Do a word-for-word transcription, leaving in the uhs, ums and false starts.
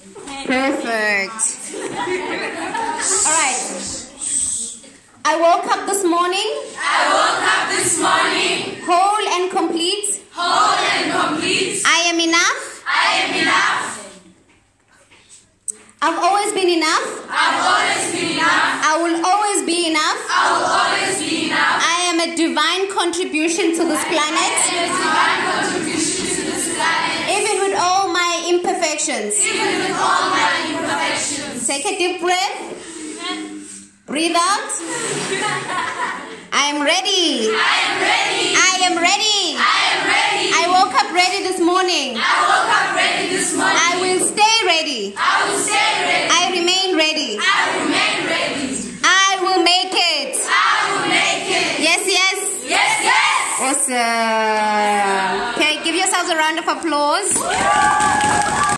Perfect. Alright. I woke up this morning. I woke up this morning. Whole and complete. Whole and complete. I am enough. I am enough. I've always been enough. I've always been enough. I will always be enough. I will always be enough. I am a divine contribution to this planet. I am a divine contribution to this planet. Even with all my imperfections. Even with all my imperfections. Take a deep breath. Breathe out. I am ready. I am ready. I am ready. I am ready. I woke up ready this morning. I woke up ready this morning. I will stay ready. I will stay ready. I remain ready. I remain ready. I will make it. I will make it. Yes, yes. Yes, yes. Awesome. Okay, give yourselves a round of applause.